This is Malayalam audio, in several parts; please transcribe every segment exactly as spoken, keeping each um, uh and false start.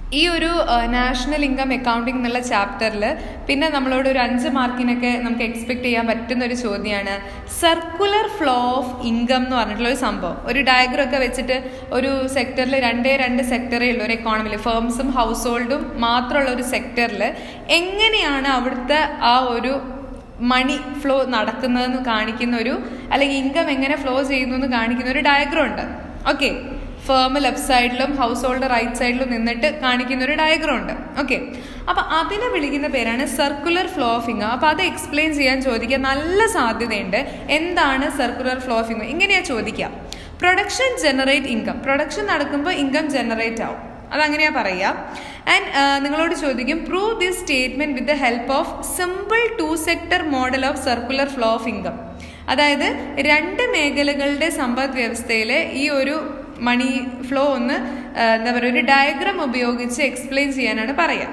ഈ ഒരു നാഷണൽ ഇൻകം അക്കൗണ്ടിംഗ് എന്നുള്ള ചാപ്റ്ററിൽ പിന്നെ നമ്മളോട് ഒരു അഞ്ച് മാർക്കിനൊക്കെ നമുക്ക് എക്സ്പെക്ട് ചെയ്യാൻ പറ്റുന്ന ഒരു ചോദ്യമാണ് സർക്കുലർ ഫ്ലോ ഓഫ് ഇൻകം എന്ന് പറഞ്ഞിട്ടുള്ള ഒരു സംഭവം. ഒരു ഡയഗ്രം ഒക്കെ വെച്ചിട്ട് ഒരു സെക്ടറിൽ രണ്ടേ രണ്ട് സെക്ടറേ ഉള്ളൂ ഒരു എക്കോണമിയിൽ, ഫേംസും ഹൗസ് ഹോൾഡും മാത്രമുള്ള ഒരു സെക്ടറിൽ എങ്ങനെയാണ് അവിടുത്തെ ആ ഒരു മണി ഫ്ലോ നടക്കുന്നതെന്ന് കാണിക്കുന്ന ഒരു, അല്ലെങ്കിൽ ഇൻകം എങ്ങനെ ഫ്ലോ ചെയ്യുന്നു എന്ന് കാണിക്കുന്ന ഒരു ഡയഗ്രം ഉണ്ട്. ഓക്കെ, ഫേം ലെഫ്റ്റ് സൈഡിലും ഹൗസ് ഹോൾഡ് റൈറ്റ് സൈഡിലും നിന്നിട്ട് കാണിക്കുന്ന ഒരു ഡയഗ്രം ഉണ്ട്. ഓക്കെ, അപ്പൊ അതിനെ വിളിക്കുന്ന പേരാണ് സർക്കുലർ ഫ്ലോ ഓഫ് ഇൻകം. അപ്പൊ അത് എക്സ്പ്ലെയിൻ ചെയ്യാൻ ചോദിക്കാൻ നല്ല സാധ്യതയുണ്ട്. എന്താണ് സർക്കുലർ ഫ്ലോ ഓഫ് ഇൻകം? ഇങ്ങനെയാ ചോദിക്കുക. Production generate income. പ്രൊഡക്ഷൻ നടക്കുമ്പോൾ ഇൻകം ജനറേറ്റ് ആവും, അതങ്ങനെയാ പറയുക. ആൻഡ് നിങ്ങളോട് ചോദിക്കും prove this statement with the help of simple two sector model of circular flow of income. അതായത് രണ്ട് മേഖലകളുടെ സമ്പദ് വ്യവസ്ഥയിലെ ഈ ഒരു മണി ഫ്ലോ ഒന്ന് എന്താ പറയുക ഒരു ഡയഗ്രാം ഉപയോഗിച്ച് എക്സ്പ്ലെയിൻ ചെയ്യാനാണ് പറയുക.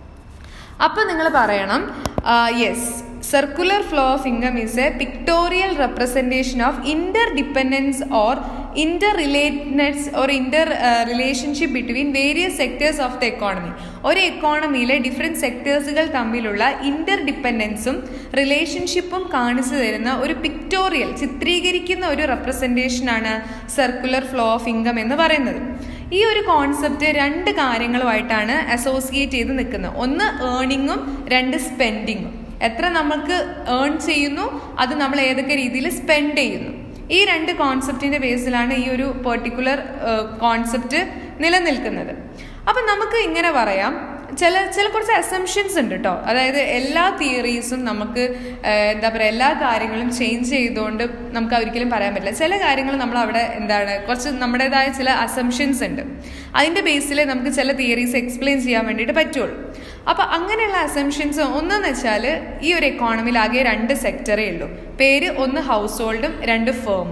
അപ്പോൾ നിങ്ങൾ പറയണം yes, circular flow of income is a pictorial representation of interdependence or interrelatedness or inter uh, relationship between various sectors of the economy. ഒരു എക്കോണമിയിലെ ഡിഫറെൻറ്റ് സെക്ടേഴ്സുകൾ തമ്മിലുള്ള ഇൻ്റർഡിപ്പെൻഡൻസും റിലേഷൻഷിപ്പും കാണിച്ചു തരുന്ന ഒരു പിക്ടോറിയൽ, ചിത്രീകരിക്കുന്ന ഒരു റെപ്രസെൻറ്റേഷനാണ് സർക്കുലർ ഫ്ലോ ഓഫ് ഇൻകം എന്ന് പറയുന്നത്. ഈ ഒരു കോൺസെപ്റ്റ് രണ്ട് കാര്യങ്ങളുമായിട്ടാണ് അസോസിയേറ്റ് ചെയ്ത് നിൽക്കുന്നത്. ഒന്ന് ഏണിങ്ങും, രണ്ട് സ്പെൻഡിങ്ങും. എത്ര നമുക്ക് ഏൺ ചെയ്യുന്നു, അത് നമ്മൾ ഏതൊക്കെ രീതിയിൽ സ്പെൻഡ് ചെയ്യുന്നു. ഈ രണ്ട് കോൺസെപ്റ്റിൻ്റെ ബേസിലാണ് ഈ ഒരു പെർട്ടിക്കുലർ കോൺസെപ്റ്റ് നിലനിൽക്കുന്നത്. അപ്പം നമുക്ക് ഇങ്ങനെ പറയാം, ചില ചില കുറച്ച് അസംഷൻസ് ഉണ്ട് കേട്ടോ. അതായത് എല്ലാ തിയറീസും നമുക്ക് എന്താ പറയുക എല്ലാ കാര്യങ്ങളും ചേഞ്ച് ചെയ്തുകൊണ്ട് നമുക്ക് ഒരിക്കലും പറയാൻ പറ്റില്ല. ചില കാര്യങ്ങൾ നമ്മൾ അവിടെ എന്താണ് കുറച്ച് നമ്മുടേതായ ചില അസംഷൻസ് ഉണ്ട്. അതിൻ്റെ ബേസിൽ നമുക്ക് ചില തിയറീസ് എക്സ്പ്ലെയിൻ ചെയ്യാൻ വേണ്ടിയിട്ട് പറ്റുള്ളൂ. അപ്പോൾ അങ്ങനെയുള്ള അസംഷൻസ് ഒന്നെന്ന് വെച്ചാൽ ഈ ഒരു എക്കോണമിയിൽ ആകെ രണ്ട് സെക്ടറേ ഉള്ളൂ. പേര് ഒന്ന് ഹൗസ് ഹോൾഡും രണ്ട് ഫേമും.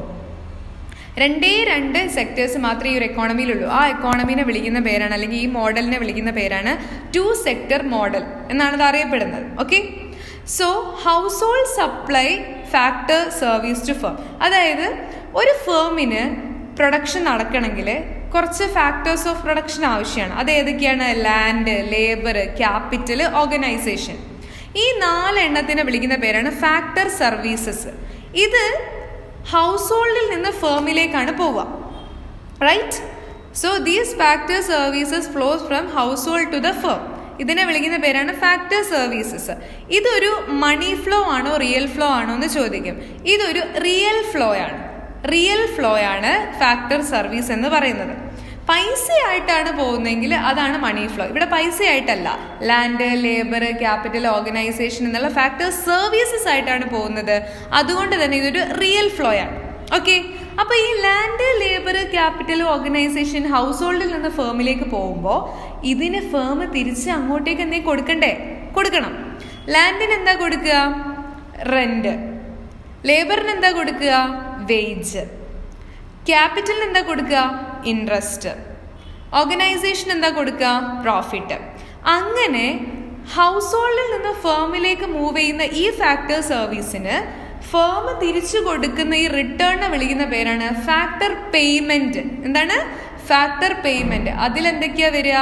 രണ്ടേ രണ്ട് സെക്ടേഴ്സ് മാത്രമേ ഈ ഒരു എക്കോണമിയിലുള്ളൂ. ആ എക്കോണമിനെ വിളിക്കുന്ന പേരാണ്, അല്ലെങ്കിൽ ഈ മോഡലിനെ വിളിക്കുന്ന പേരാണ് ടു സെക്ടർ മോഡൽ എന്നാണ് ഇത് അറിയപ്പെടുന്നത്. Okay, so household supply factor service to firm. അതായത് ഒരു ഫേമിന് പ്രൊഡക്ഷൻ നടക്കണമെങ്കിൽ കുറച്ച് ഫാക്ടേഴ്സ് ഓഫ് പ്രൊഡക്ഷൻ ആവശ്യമാണ്. അത് ഏതൊക്കെയാണ്? Land, labour, capital, organisation. ഈ നാലെണ്ണത്തിനെ വിളിക്കുന്ന പേരാണ് ഫാക്ടർ സർവീസസ്. ഇത് ഹൗസ് ഹോൾഡിൽ നിന്ന് ഫേമിലേക്കാണ് പോവുക. Right, so these factor services flows from household to the firm. ഇതിനെ വിളിക്കുന്ന പേരാണ് ഫാക്ടർ സർവീസസ്. ഇതൊരു മണി ഫ്ലോ ആണോ റിയൽ ഫ്ലോ ആണോ എന്ന് ചോദിക്കും. ഇതൊരു റിയൽ ഫ്ലോ ആണ്. റിയൽ ഫ്ലോ ആണ് ഫാക്ടർ സർവീസ് എന്ന് പറയുന്നത്. പൈസയായിട്ടാണ് പോകുന്നതെങ്കിൽ അതാണ് മണി ഫ്ലോ. ഇവിടെ പൈസയായിട്ടല്ല, ലാൻഡ്, ലേബർ, ക്യാപിറ്റൽ, ഓർഗനൈസേഷൻ എന്നുള്ള ഫാക്ടർ സർവീസസ് ആയിട്ടാണ് പോകുന്നത്. അതുകൊണ്ട് തന്നെ ഇതൊരു റിയൽ ഫ്ലോ ആണ്. ഓക്കെ, അപ്പോൾ ഈ ലാൻഡ്, ലേബർ, ക്യാപിറ്റൽ, ഓർഗനൈസേഷൻ ഹൗസ് ഹോൾഡിൽ നിന്ന് ഫേമിലേക്ക് പോകുമ്പോൾ ഇതിന് ഫേം തിരിച്ച് അങ്ങോട്ടേക്ക് എന്തെങ്കിലും കൊടുക്കണ്ടേ? കൊടുക്കണം. ലാൻഡിന് എന്താ കൊടുക്കുക? റെന്റ്. ലേബറിന് എന്താ കൊടുക്കുക? വേജ്. ക്യാപിറ്റലിന് എന്താ കൊടുക്കുക? ഇൻട്രസ്റ്റ്. ഓർഗനൈസേഷൻ എന്താ കൊടുക്കുക? പ്രോഫിറ്റ്. അങ്ങനെ ഹൗസ് ഹോൾഡിൽ നിന്ന് ഫേമിലേക്ക് മൂവ് ചെയ്യുന്ന ഈ ഫാക്ടർ സർവീസിന് ഫേം തിരിച്ചു കൊടുക്കുന്ന ഈ റിട്ടേണിനെ വിളിക്കുന്ന പേരാണ് ഫാക്ടർ പേയ്മെന്റ്. എന്താണ്? Factor payment. അതിലെന്തൊക്കെയാ വരിക?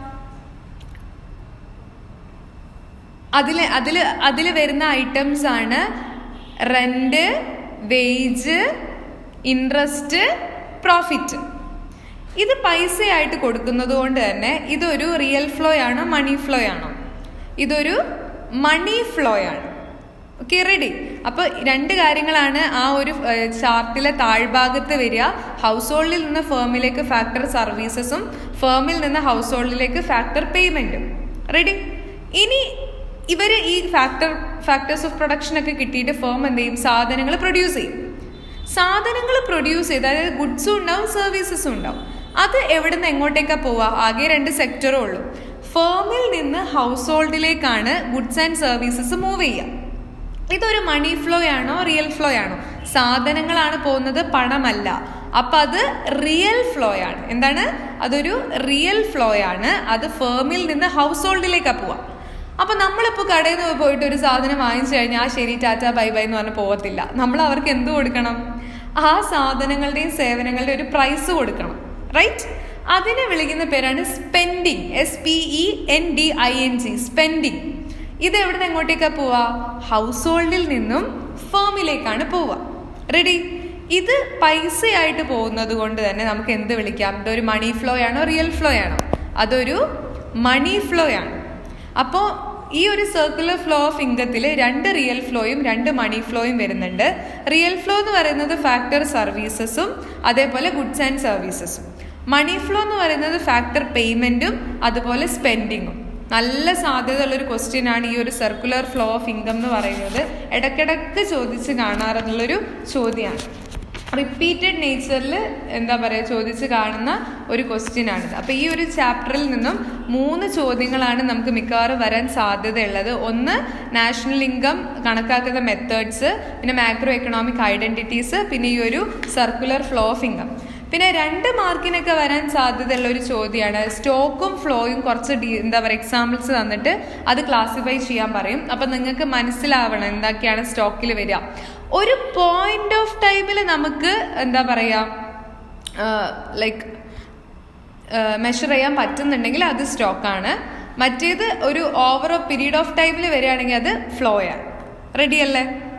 അതില് അതില് അതിൽ വരുന്ന ഐറ്റംസ് ആണ് റെന്റ്, വേജ്, ഇൻട്രസ്റ്റ്, പ്രോഫിറ്റ്. ഇത് പൈസയായിട്ട് കൊടുക്കുന്നത് കൊണ്ട് തന്നെ ഇതൊരു റിയൽ ഫ്ലോ ആണോ മണി ഫ്ലോ ആണോ? ഇതൊരു മണി ഫ്ലോ ആണ്. Okay, ready. അപ്പോൾ രണ്ട് കാര്യങ്ങളാണ് ആ ഒരു ചാർട്ടിലെ താഴ്ഭാഗത്ത് വരിക. ഹൗസ് ഹോൾഡിൽ നിന്ന് ഫേമിലേക്ക് ഫാക്ടർ സർവീസസും ഫേമിൽ നിന്ന് ഹൗസ് ഹോൾഡിലേക്ക് ഫാക്ടർ പേയ്മെന്റും. റെഡി. ഇനി ഇവർ ഈ ഫാക്ടർ ഫാക്ടേഴ്സ് ഓഫ് പ്രൊഡക്ഷൻ ഒക്കെ കിട്ടിയിട്ട് ഫേം എന്ത് ചെയ്യും? സാധനങ്ങൾ പ്രൊഡ്യൂസ് ചെയ്യും. സാധനങ്ങൾ പ്രൊഡ്യൂസ് ചെയ്ത്, അതായത് ഗുഡ്സും ഉണ്ടാവും സർവീസസും ഉണ്ടാവും. അത് എവിടെ നിന്ന് എങ്ങോട്ടേക്കാണ് പോവുക? ആകെ രണ്ട് സെക്ടറേ ഉള്ളൂ. ഫേമിൽ നിന്ന് ഹൗസ് ഹോൾഡിലേക്കാണ് ഗുഡ്സ് ആൻഡ് സർവീസസ് മൂവ് ചെയ്യുക. ഇതൊരു മണി ഫ്ലോ ആണോ റിയൽ ഫ്ലോ ആണോ? സാധനങ്ങളാണ് പോകുന്നത്, പണമല്ല. അപ്പം അത് റിയൽ ഫ്ലോ ആണ്. എന്താണ്? അതൊരു റിയൽ ഫ്ലോ ആണ്. അത് ഫേമിൽ നിന്ന് ഹൗസ് ഹോൾഡിലേക്കാണ് പോവുക. അപ്പം നമ്മളിപ്പോൾ കടയിൽ നിന്ന് പോയിട്ട് ഒരു സാധനം വാങ്ങിച്ചു കഴിഞ്ഞാൽ ആ ശരി ടാറ്റ ബൈ ബൈ എന്ന് പറഞ്ഞ് പോകത്തില്ല. നമ്മൾ അവർക്ക് എന്ത് കൊടുക്കണം? ആ സാധനങ്ങളുടെയും സേവനങ്ങളുടെയും ഒരു പ്രൈസ് കൊടുക്കണം. റൈറ്റ്? അതിനെ വിളിക്കുന്ന പേരാണ് spending. S P E N D I N G, spending. ഇത് എവിടെ നിന്ന് എങ്ങോട്ടേക്കാണ് പോവുക? ഹൗസ് ഹോൾഡിൽ നിന്നും ഫേമിലേക്കാണ് പോവുക. റെഡി? ഇത് പൈസയായിട്ട് പോകുന്നത് കൊണ്ട് തന്നെ നമുക്ക് എന്ത് വിളിക്കാം? ഇതൊരു മണി ഫ്ലോ ആണോ റിയൽ ഫ്ലോ ആണോ? അതൊരു മണി ഫ്ലോ ആണ്. അപ്പോൾ ഈ ഒരു സർക്കുലർ ഫ്ലോ ഓഫ് ഇൻകത്തിൽ രണ്ട് റിയൽ ഫ്ലോയും രണ്ട് മണി ഫ്ലോയും വരുന്നുണ്ട്. റിയൽ ഫ്ലോ എന്ന് പറയുന്നത് ഫാക്ടർ സർവീസസും അതേപോലെ ഗുഡ്സ് ആൻഡ് സർവീസസും. മണി ഫ്ലോ എന്ന് പറയുന്നത് ഫാക്ടർ പേയ്മെന്റും അതുപോലെ സ്പെൻഡിങ്ങും. നല്ല സാധ്യതയുള്ളൊരു ക്വസ്റ്റ്യൻ ആണ് ഈ ഒരു സർക്കുലർ ഫ്ലോ ഓഫ് ഇൻകം എന്ന് പറയുന്നത്. ഇടയ്ക്കിടയ്ക്ക് ചോദിച്ച് കാണാറെന്നുള്ളൊരു ചോദ്യമാണ്. റിപ്പീറ്റഡ് നേച്ചറിൽ എന്താ പറയുക ചോദിച്ച് കാണുന്ന ഒരു ക്വസ്റ്റ്യൻ ആണിത്. അപ്പോൾ ഈ ഒരു ചാപ്റ്ററിൽ നിന്നും മൂന്ന് ചോദ്യങ്ങളാണ് നമുക്ക് മിക്കവാറും വരാൻ സാധ്യതയുള്ളത്. ഒന്ന് നാഷണൽ ഇൻകം കണക്കാക്കുന്ന മെത്തേഡ്സ്, പിന്നെ മാക്രോ എക്കണോമിക് ഐഡന്റിറ്റീസ്, പിന്നെ ഈ ഒരു സർക്കുലർ ഫ്ലോ ഓഫ് ഇൻകം. പിന്നെ രണ്ട് മാർക്കിനൊക്കെ വരാൻ സാധ്യതയുള്ള ഒരു ചോദ്യമാണ് സ്റ്റോക്കും ഫ്ലോയും. കുറച്ച് ഡി എന്താ പറയുക എക്സാമ്പിൾസ് തന്നിട്ട് അത് ക്ലാസിഫൈ ചെയ്യാൻ പറയും. അപ്പം നിങ്ങൾക്ക് മനസ്സിലാവണം എന്തൊക്കെയാണ് സ്റ്റോക്കിൽ വരിക. ഒരു പോയിന്റ് ഓഫ് ടൈമിൽ നമുക്ക് എന്താ പറയുക ലൈക്ക് മെഷർ ചെയ്യാൻ പറ്റുന്നുണ്ടെങ്കിൽ അത് സ്റ്റോക്കാണ്. മറ്റേത് ഒരു ഓവർ പീരീഡ് ഓഫ് ടൈമിൽ വരികയാണെങ്കിൽ അത് ഫ്ലോയാണ്. റെഡി അല്ലേ?